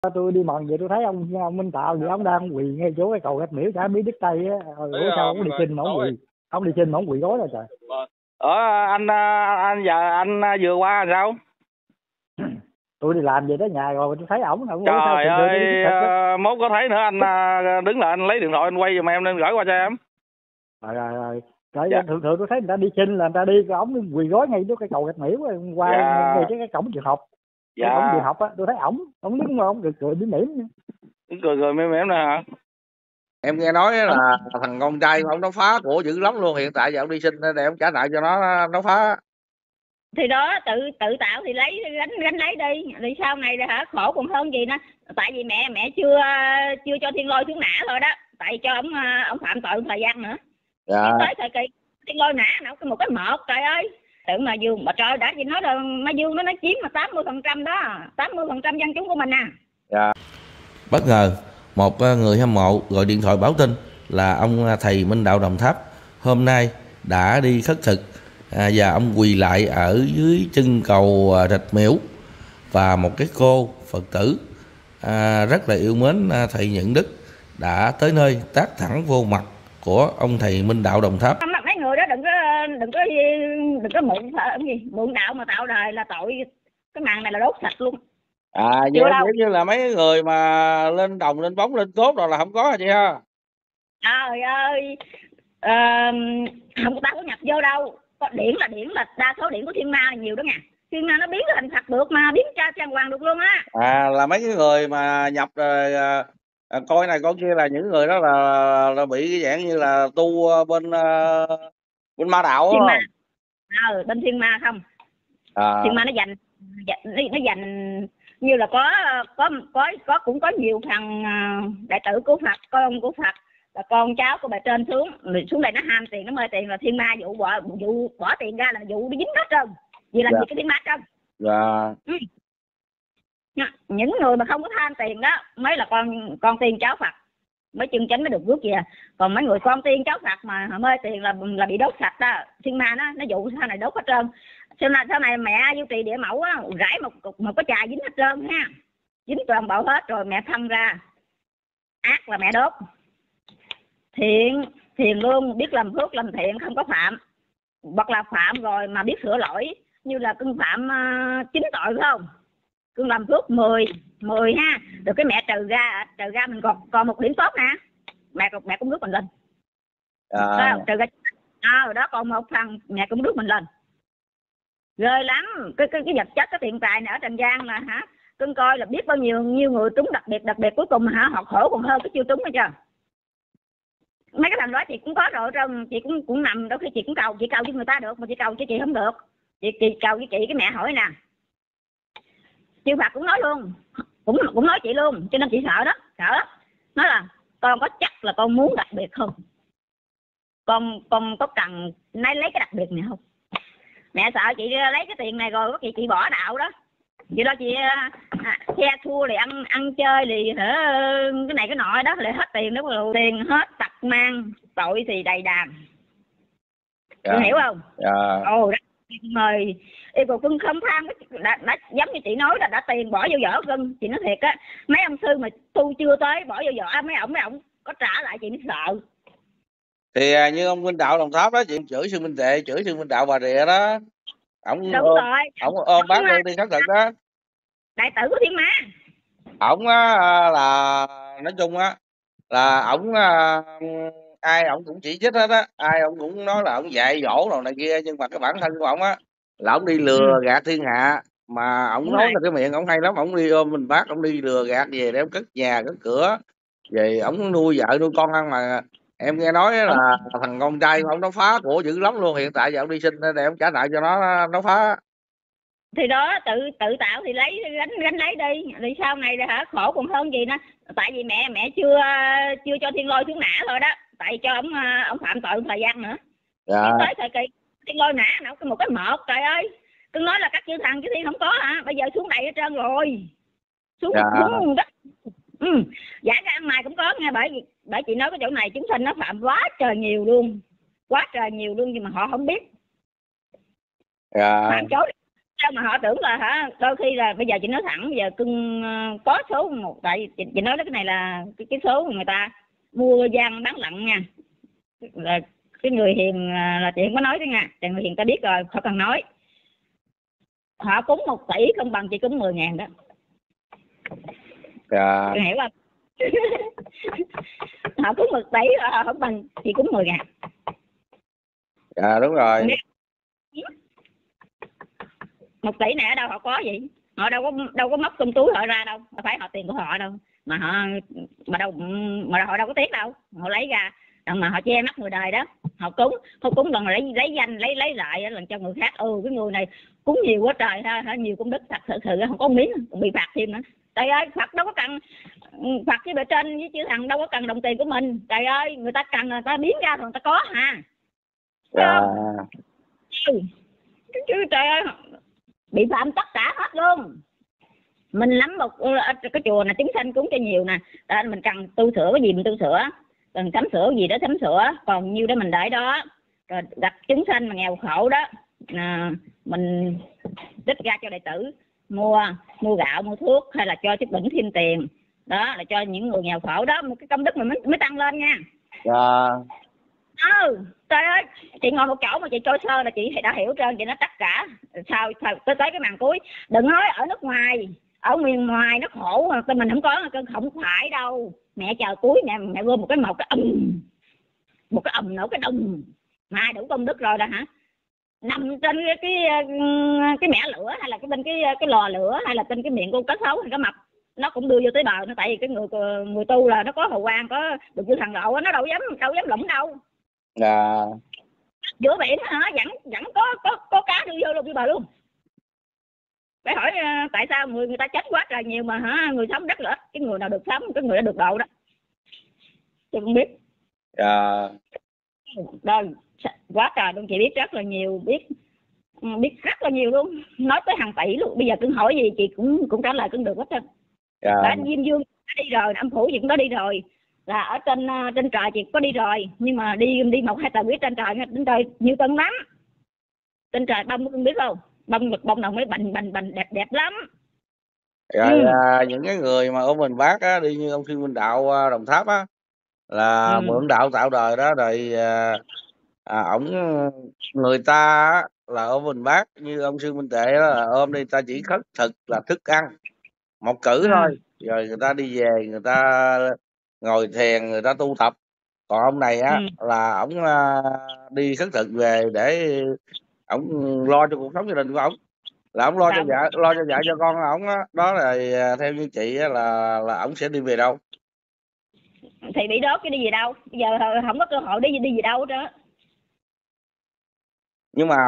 Tôi đi mòn về tôi thấy ông Minh Tạo thì ông đang quỳ ngay chỗ cái cầu Rạch Miễu chả biết đứt tay á. Ủa sao ông đi xin mà ông quỳ? Ông đi xin mà ông quỳ gối rồi trời. Anh giờ anh vừa qua sao? Tôi đi làm về tới nhà rồi tôi thấy ổng Trời ơi, mốt có thấy nữa anh đứng lại anh lấy điện thoại anh quay giùm em nên gửi qua cho em. Rồi. Thường tôi thấy người ta đi xin là người ta đi ổng quỳ gối ngay trước cái cầu Rạch Miễu qua ngay cái cổng trường học. Cái cổng trường học á, tôi thấy ổng đứng mà ổng cười mỉm mỉm. Cười mỉm nè hả? Em nghe nói là thằng con trai ông nó phá của dữ lắm luôn, hiện tại giờ ông đi xin để ông trả lại cho nó phá. Thì đó tự tạo thì lấy gánh lấy đi, thì sau này là hả khổ còn hơn gì nữa. Tại vì mẹ chưa cho Thiên Lôi xuống nã thôi đó, tại cho ông phạm tội thời gian nữa. Dạ. Tới thời kỳ Thiên Lôi nã nó một cái một trời ơi, tưởng mà Dương mà trời đã gì nói là mà Dương nó chiếm mà 80% đó, 80% dân chúng của mình à. Dạ. Bất ngờ một người hâm mộ gọi điện thoại báo tin là ông thầy Minh Đạo Đồng Tháp hôm nay đã đi khất thực và ông quỳ lại ở dưới chân cầu Rạch Miễu, và một cái cô Phật tử rất là yêu mến thầy Nhuận Đức đã tới nơi tát thẳng vô mặt của ông thầy Minh Đạo Đồng Tháp. Mấy người đó đừng có mượn đạo mà tạo đời là tội, cái màn này là đốt sạch luôn. Vậy giống như là mấy người mà lên đồng lên bóng lên cốt rồi là không có hả chị ha? Trời ơi, không có ta có nhập vô đâu. Có điển là đa số điển của Thiên Ma là nhiều đó nha. Thiên Ma nó biến thành Phật được mà, biến ra trang hoàng được luôn á. Là mấy cái người mà nhập rồi coi này con kia là những người đó là bị cái dạng như là tu bên ma đạo Thiên không? Ma. Bên Thiên Ma không. Thiên Ma nó dành như là có cũng có nhiều thằng đệ tử của Phật, con của Phật là con cháu của bà trên xuống đây nó ham tiền, nó mê tiền, là Thiên Ma vụ bỏ tiền ra là vụ đi dính hết trơn. Vì làm gì cái Thiên Ma trơn. Những người mà không có tham tiền đó mới là con tiên cháu Phật, mới chân chánh mới được rước về. Còn mấy người con tiên cháu Phật mà mê tiền là bị đốt sạch đó. Thiên Ma nó dụ sau này đốt hết trơn. Sau này mẹ Vô Trì Địa Mẫu á, rải một cái chài dính hết trơn ha, dính toàn bộ hết rồi mẹ phân ra. Ác là mẹ đốt, thiện luôn, biết làm phước làm thiện, không có phạm. Hoặc là phạm rồi mà biết sửa lỗi, như là cưng phạm 9 tội phải không? Cưng làm phước 10 ha, rồi cái mẹ trừ ra mình còn một điểm tốt nè, mẹ cũng rước mình lên. Trừ ra rồi đó, còn một phần mẹ cũng rước mình lên. Ghê lắm, cái vật chất, cái tiền tài này ở trần gian là hả, cưng coi là biết bao nhiêu người trúng đặc biệt cuối cùng hả, họ khổ còn hơn cái chưa trúng hết chưa. Mấy cái thằng đó chị cũng có rồi, chị cũng nằm, đôi khi chị cũng cầu với người ta được, mà chị cầu chứ chị không được. Chị cầu với chị, cái mẹ hỏi nè, chư Phật cũng nói luôn, cũng nói chị luôn, cho nên chị sợ đó. Nói là con có chắc là con muốn đặc biệt không, con có cần lấy cái đặc biệt này không. Mẹ sợ chị lấy cái tiền này rồi có chị bỏ đạo đó. Vậy đó chị xe thua thì ăn chơi thì cái này cái nọ đó, lại hết tiền đó, tiền hết tật mang tội thì đầy đàn. Chị hiểu không? Mời yêu cầu cưng không tham, đã giống như chị nói là đã tiền bỏ vô vỏ cưng. Chị nói thiệt á, mấy ông sư mà tu chưa tới bỏ vô vỏ, mấy ổng có trả lại chị mới sợ. Thì như ông Minh Đạo Đồng Tháp đó, chị chửi sư Minh Tệ, chửi sư Minh Đạo Bà Rịa đó, ổng ôm bác đi khất thực đó. Đại tử của Thiên Ma. Ổng là nói chung á là ổng ai ổng cũng chỉ trích hết á, ai ổng cũng nói là ổng dạy dỗ đồ này kia, nhưng mà cái bản thân của ổng á là ổng đi lừa gạt thiên hạ. Mà ổng nói là cái miệng ổng hay lắm, ổng đi ôm mình bác, ổng đi lừa gạt về để ổng cất nhà cất cửa, về ổng nuôi vợ nuôi con ăn. Mà em nghe nói là thằng con trai ổng nó phá của dữ lắm luôn, hiện tại giờ ổng đi xin để ổng trả lại cho nó phá. Thì đó tự tạo thì lấy gánh lấy đi, thì sau này là hả khổ còn hơn gì nữa. Tại vì mẹ chưa cho Thiên Lôi xuống nã thôi đó, tại cho ông phạm tội thời gian nữa. Tới thời kỳ Thiên Lôi nã nó một cái một trời ơi, cứ nói là các chư thần chứ Thiên không có hả, bây giờ xuống đầy hết trơn rồi, xuống đất. Giả ra ăn mày cũng có nghe, bởi chị nói cái chỗ này chúng sinh nó phạm quá trời nhiều luôn, nhưng mà họ không biết. Phạm chối sao mà họ tưởng là hả, đôi khi là bây giờ chị nói thẳng, bây giờ cưng có số một, tại chị nói cái này là cái số người ta mua gian bán lận nha, là cái người hiền là chị không có nói đó nha, tại người hiền ta biết rồi, không cần nói. Họ cúng 1 tỷ không bằng chị cúng 10.000 đó. Dạ. Chị hiểu không? Họ cúng 1 tỷ họ không bằng chị cúng 10.000. Dạ đúng rồi. 1 tỷ này ở đâu họ có vậy? Họ đâu có móc trong túi họ ra đâu, phải họ tiền của họ đâu, mà họ đâu có tiếc đâu, họ lấy ra mà họ che mắt người đời đó. Họ cúng lần lấy danh lấy lại lần cho người khác. Cái người này cúng nhiều quá trời ha, nhiều công đức, thật sự không có miếng, còn bị phạt thêm nữa. Trời ơi, Phật đâu có cần, Phật với bề trên với chư thằng đâu có cần đồng tiền của mình. Trời ơi, người ta cần người ta biến ra rồi người ta có ha. Dạ. Chứ trời ơi, bị phạm tất cả hết luôn. Mình lắm một cái chùa này chúng sanh cúng cho nhiều nè, mình cần tu sửa cái gì mình tu sửa, cần sắm sửa cái gì đó sắm sửa, còn nhiêu đó mình để đó. Rồi gặp chúng sanh mà nghèo khổ đó, mình trích ra cho đệ tử mua gạo, mua thuốc, hay là cho chức bệnh thêm tiền đó, là cho những người nghèo khổ đó, một cái công đức mình mới tăng lên nha. Dạ. Trời ơi, chị ngồi một chỗ mà chị trôi sơ là chị đã hiểu trơn, chị nói tất cả. Sao tới cái màn cuối, đừng nói ở nước ngoài, ở miền ngoài nó khổ mà mình không có, không phải đâu. Mẹ chờ cuối mẹ gom một cái ầm nổ cái đùng, mà ai đủ công đức rồi đó hả, nằm trên cái mẻ lửa, hay là cái bên cái lò lửa, hay là trên cái miệng con cá sấu hay cá mập, nó cũng đưa vô tới bờ nó. Tại vì cái người tu là nó có hào quang, có được như thằng độ, nó đâu dám lũng đâu. Dạ. Giữa biển hả, vẫn có cá đưa vô luôn đi bờ luôn. Phải hỏi tại sao người ta chết quá trời nhiều mà hả, người sống rất là ít. Cái người nào được sống, cái người đã được độ đó. Tôi không biết. Dạ. Rồi quá trời luôn, chị biết rất là nhiều, biết rất là nhiều luôn, nói tới hàng tỷ luôn. Bây giờ cứ hỏi gì chị cũng trả lời cũng được hết trơn. Dạ. Đã Diêm Dương đã đi rồi, âm phủ gì cũng đã đi rồi, là ở trên trời chị có đi rồi, nhưng mà đi 1-2 tầng biết trên trời nhiều tầng lắm. Trên trời bông cũng biết không, bông nào mới bành đẹp lắm. Rồi những cái người mà ở mình bác á, đi như ông Sư Minh Đạo Đồng Tháp á, là mượn đạo tạo đời đó, rồi ổng người ta á, là ở mình bác như ông Sư Minh Tệ đó, là ôm đi ta chỉ khất thực là thức ăn một cử thôi, rồi người ta đi về, người ta ngồi thiền, người ta tu tập. Còn ông này á là ổng đi khất thực về để ổng lo cho cuộc sống gia đình của ổng, là ổng lo cho vợ cho con ổng á. Đó là theo như chị á, là ổng sẽ đi về đâu? Thì bị đốt chứ đi về đâu, bây giờ không có cơ hội đi về đâu đó. Nhưng mà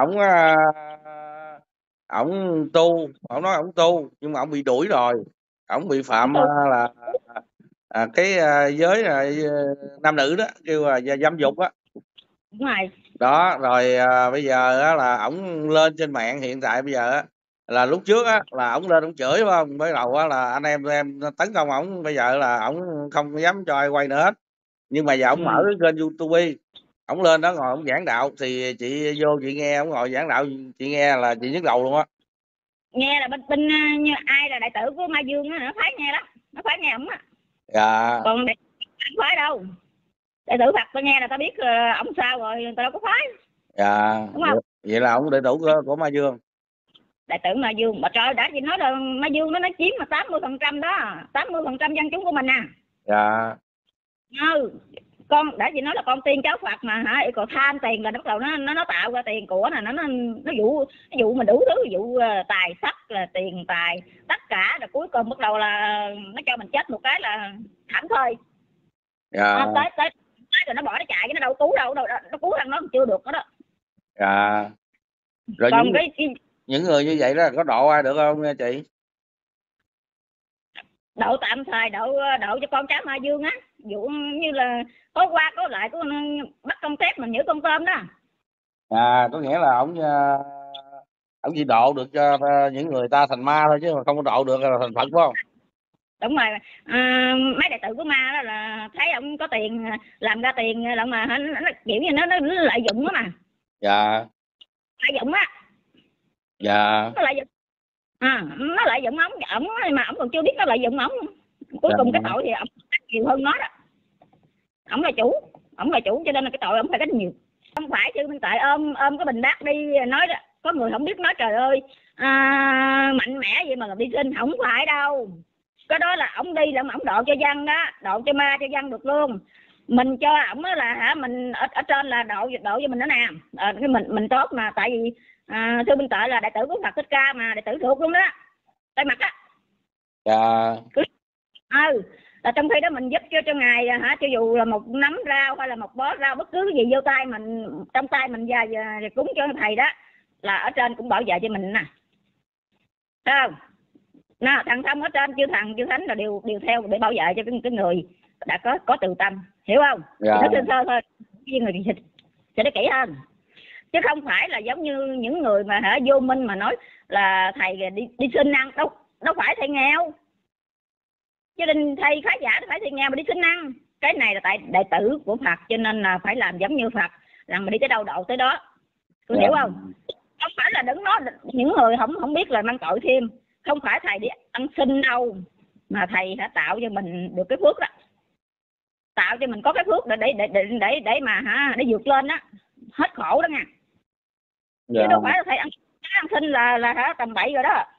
ổng tu, ổng nói ổng tu, nhưng mà ổng bị đuổi rồi, ổng bị phạm là cái giới nam nữ đó, kêu là dâm dục á. Đúng rồi. Đó rồi bây giờ á, là ổng lên trên mạng hiện tại bây giờ á, là lúc trước á là ổng lên ổng chửi phải không, mới đầu á là anh em tấn công ổng, bây giờ là ổng không dám cho ai quay nữa hết. Nhưng mà giờ ổng mở cái kênh YouTube, ổng lên đó ngồi ổng giảng đạo, thì chị vô chị nghe ổng ngồi giảng đạo, chị nghe là chị nhức đầu luôn á. Nghe là bên như ai là đại tử của Ma Dương á, nó phái nghe lắm, nó phái nghe ổng á. Dạ. Còn không phái đâu, đệ tử Phật tôi nghe là tao biết ổng sao rồi, tao đâu có phái. Dạ. Đúng không? Vậy là ổng đệ tử của Ma Dương. Đại tử Ma Dương, mà trời đã gì nói là Ma Dương nó chiếm mà 80% đó, 80% dân chúng của mình à. Dạ. Con đã gì nói là con tiên cháu Phật mà hả, còn tham tiền là bắt đầu nó tạo ra tiền của nè, nó dụ mình đủ thứ, dụ tài sắc là tiền tài tất cả, rồi cuối cùng bắt đầu là nó cho mình chết một cái là thảm thôi. Dạ. Tới rồi nó bỏ nó chạy, cái nó đâu cứu đâu, nó cứu thằng nó chưa được đó. Dạ. Rồi còn những người như vậy đó có độ ai được không nha chị? Độ tạm thời, độ cho con cháu Ma Dương á, dụ như là có qua có lại, có bắt con tép mà nhử con tôm đó. Có nghĩa là ổng chỉ độ được cho những người ta thành ma thôi, chứ mà không có độ được là thành Phật, phải không? Đúng rồi. Mấy đệ tử của ma đó là thấy ông có tiền, làm ra tiền là mà nó kiểu như nó lợi dụng đó mà. Dạ. Lợi dụng á. Dạ. Nó lại nó lợi dụng ổng mà ổng còn chưa biết nó lợi dụng ổng. Cuối cùng cái tội thì ổng nhiều hơn nó đó. Ổng là chủ cho nên là cái tội ổng phải gánh nhiều. Không phải Trương Minh Tuệ ôm cái bình bát đi nói đó, có người không biết nói trời ơi mạnh mẽ vậy mà đi xin, không phải đâu. Cái đó là ổng đi là ổng độ cho dân đó, độ cho ma cho dân được luôn. Mình cho ổng là mình ở trên là độ cho mình nữa nè. Cái mình tốt mà, tại vì Trương Minh Tuệ là đệ tử của Phật Thích Ca mà, đệ tử thuộc luôn đó, tay mặt á. Dạ. Là trong khi đó mình giúp cho ngài cho dù là một nắm rau hay là một bó rau, bất cứ gì vô tay mình, trong tay mình và cúng cho thầy đó, là ở trên cũng bảo vệ cho mình nè. Thấy không? Nó thằng thông ở trên chư thần chư thánh là đều theo để bảo vệ cho cái người đã có từ tâm, hiểu không? Dạ. Nó sơ sơ thôi, với người sẽ kỹ hơn, chứ không phải là giống như những người mà vô minh mà nói là thầy đi xin ăn. Đâu phải thầy nghèo, chứ đừng thầy khá giả phải thầy nghèo mà đi xin ăn. Cái này là tại đệ tử của Phật cho nên là phải làm giống như Phật, rằng mà đi tới đâu độ tới đó. Tôi hiểu không? Không phải là đứng nói những người không biết là mang tội thêm. Không phải thầy đi ăn xin đâu, mà thầy đã tạo cho mình được cái phước đó, tạo cho mình có cái phước để mà để vượt lên đó, hết khổ đó nha. Chứ đâu phải là thầy ăn xin là tầm bậy rồi đó.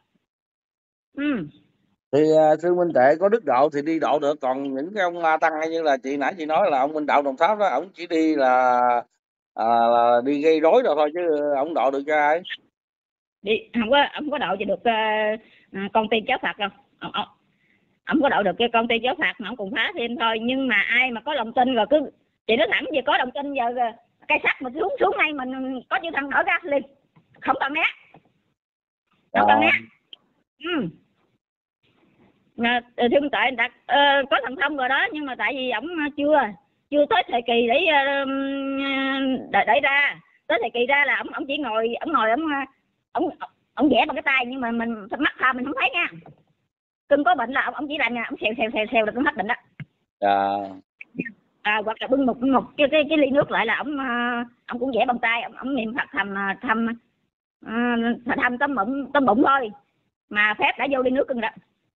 Thì sư Minh Tuệ có đức độ thì đi độ được, còn những cái ông tăng hay như là chị nãy chị nói là ông Minh Đạo Đồng Tháp đó, ông chỉ đi là đi gây rối rồi thôi, chứ ông độ được cho ai? Đi không có độ cho được con tiên cháu Phật đâu. Ông có độ được cái con tiên cháu Phật mà ông cũng phá thêm thôi. Nhưng mà ai mà có lòng tin rồi cứ chị nói thẳng, giờ có lòng tin giờ cây sắt mà xuống ngay mình có chữ thằng nổi ra liền, không cần né, không cần né. Thưa Minh Tuệ đã có thần thông rồi đó, nhưng mà tại vì ổng chưa tới thời kỳ để ra. Tới thời kỳ ra là ổng chỉ ngồi ổng vẽ bằng cái tay, nhưng mà mình mắt thà mình không thấy nha. Cưng có bệnh là ổng chỉ làm nha, ổng xèo là cưng hết bệnh đó. Hoặc là bưng một cái ly nước lại là ổng cũng vẽ bằng tay, ổng niệm Phật thầm tấm bụng thôi, mà phép đã vô ly nước cưng đó.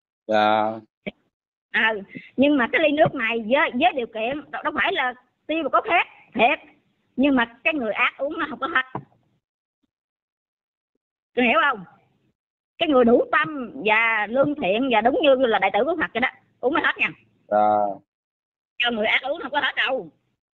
Nhưng mà cái ly nước này với điều kiện đâu phải là tiêu mà có phép thiệt, nhưng mà cái người ác uống nó không có hết. Tôi hiểu không? Cái người đủ tâm và lương thiện và đúng như là đại tử của Phật vậy đó, uống mới hết nha. Cho người ác uống không có hết đâu.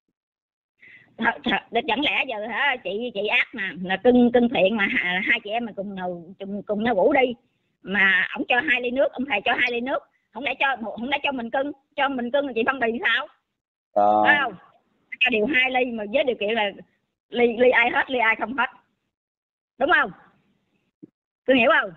Chẳng lẽ giờ chị ác mà là cưng thiện mà hai chị em mình cùng nhau ngủ đi, mà ổng cho 2 ly nước, ông thầy cho 2 ly nước, không lẽ cho mình cưng, thì chị phân bì sao? Phải không? Cho điều 2 ly mà với điều kiện là ly ai hết, ly ai không hết, đúng không? Tôi hiểu không?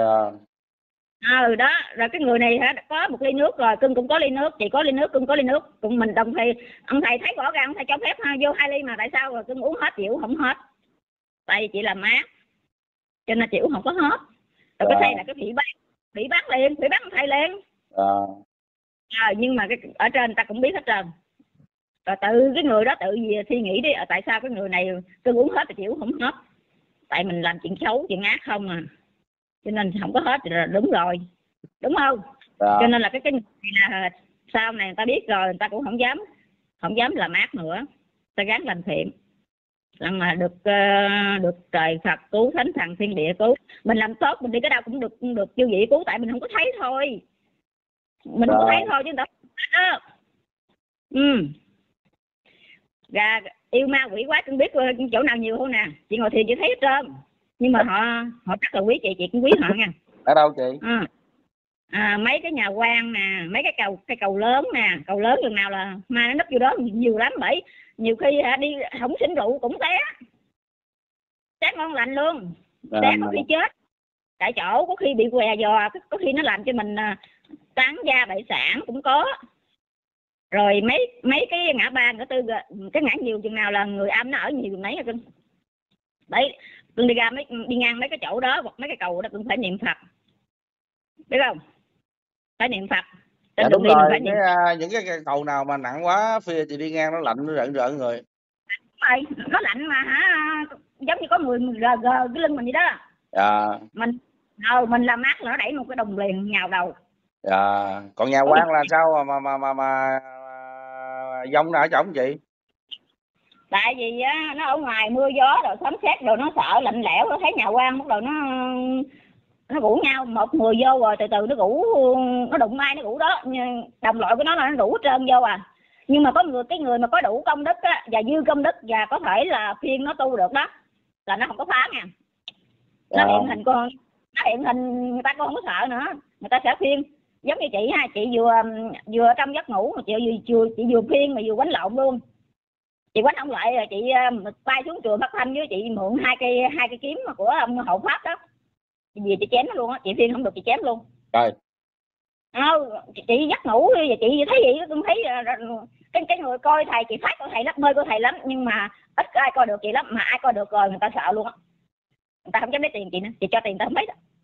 Đó, rồi cái người này có một ly nước rồi, cưng cũng có ly nước, chị có ly nước, cưng có ly nước, cùng mình đồng thì ông thầy thấy rõ ràng ông thầy cho phép vô 2 ly, mà tại sao rồi cưng uống hết chịu không hết? Tại vì chị làm mát cho nên chịu không có hết. Rồi cái thầy là cái phỉ bác liền, phỉ bác thầy liền. Nhưng mà ở trên ta cũng biết hết trơn. Rồi tự cái người đó tự suy nghĩ đi, tại sao cái người này cưng uống hết thì chịu không hết? Tại mình làm chuyện xấu, chuyện ác không à, cho nên không có hết thì là đúng rồi, đúng không? Cho nên là cái này là sau này người ta biết rồi, người ta cũng không dám làm ác nữa, ta gắng làm thiện, làm mà được trời Phật cứu, thánh thần thiên địa cứu. Mình làm tốt mình đi cái đâu cũng được chư vị cứu, tại mình không có thấy thôi, mình không có thấy thôi chứ đâu đó. Gà yêu ma quỷ quá, không biết chỗ nào nhiều hơn nè, chị ngồi thiền chị thấy hết trơn, nhưng mà họ rất là quý chị cũng quý họ nha. Ở đâu chị? Mấy cái nhà quan nè, mấy cái cầu lớn nè, cầu lớn chừng nào là ma nó nấp vô đó nhiều lắm, bởi nhiều khi đi không xỉn rượu cũng té ngon lành luôn, té có khi chết tại chỗ, có khi bị què giò, có khi nó làm cho mình tán da bại sản cũng có. Rồi mấy cái ngã ba ngã tư, cái ngã nhiều chừng nào là người âm nó ở nhiều mấy rồi cưng. Đấy, cưng đi ngang mấy cái chỗ đó hoặc mấy cái cầu đó cũng phải niệm Phật, biết không? Phải niệm Phật. Dạ đúng rồi, những cái cầu nào mà nặng quá phía thì đi ngang nó lạnh, nó rợn người. Đúng rồi, nó lạnh mà giống như có người gờ cái lưng mình vậy đó. Mình làm mát là nó đẩy một cái đồng liền nhào đầu. Còn nhà quan là sao mà dông ở chỗ chị? Tại vì á, nó ở ngoài mưa gió rồi sấm sét rồi nó sợ lạnh lẽo, nó thấy nhà quan bắt đầu nó rủ nhau, một người vô rồi từ từ nó rủ, nó đụng ai nó rủ đó, đồng loại của nó là nó rủ trơn vô à. Nhưng mà có cái người mà có đủ công đức á, và dư công đức và có thể là phiên nó tu được đó là nó không có phá nha. Nó hiện hình con, nó hiện hình người ta cũng không có sợ nữa, người ta sẽ phiên giống như chị ha, chị vừa trong giấc ngủ mà chị vừa phiên mà vừa quánh lộn luôn. Chị quánh ông lại rồi chị bay xuống chùa Phát Thanh với chị mượn hai cây kiếm của ông hộ pháp đó, vì chị chém nó luôn á, chị phiên không được chị chém luôn. Rồi. Chị giấc ngủ và chị thấy vậy cũng thấy cái người coi thầy, chị phát coi thầy lắm, mê coi thầy lắm, nhưng mà ít ai coi được chị lắm, mà ai coi được rồi người ta sợ luôn á, người ta không dám lấy tiền chị nữa, chị cho tiền người ta không lấy đó.